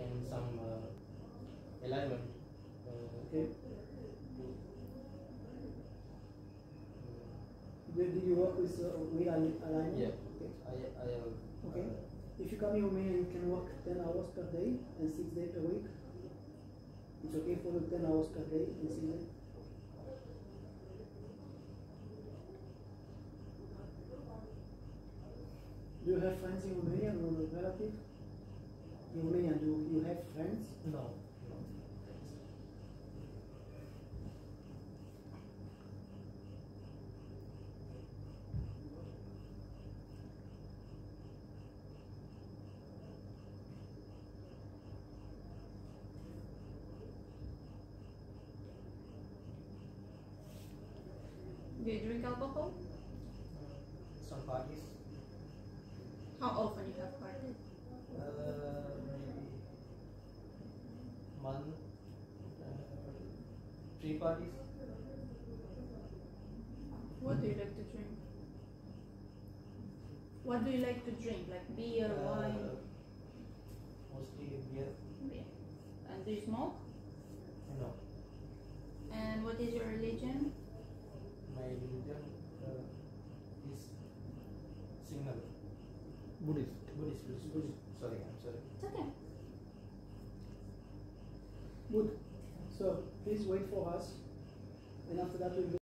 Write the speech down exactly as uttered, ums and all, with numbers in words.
and some uh, alignment. Uh, Okay. to, Did, did you work with uh, wheel al- alignment? yeah, Okay. I I have. Okay. Uh, If you come in Romania, you can work ten hours per day and six days per week. It's okay for you ten hours per day and six days. Do you have friends in Romania or relative? In Romania, do you have friends? no, no. Do you drink alcohol? Some parties. How often you have parties? Uh, maybe month. Uh, three parties. What do you like to drink? What do you like to drink? Like beer, Uh, wine? Mostly beer. Beer. And do you smoke? No. And what is your religion? My religion uh, is single. Buddhist. Buddhist, Buddhist, Buddhist. Sorry, I'm sorry. It's okay. Good. So please wait for us, and after that we'll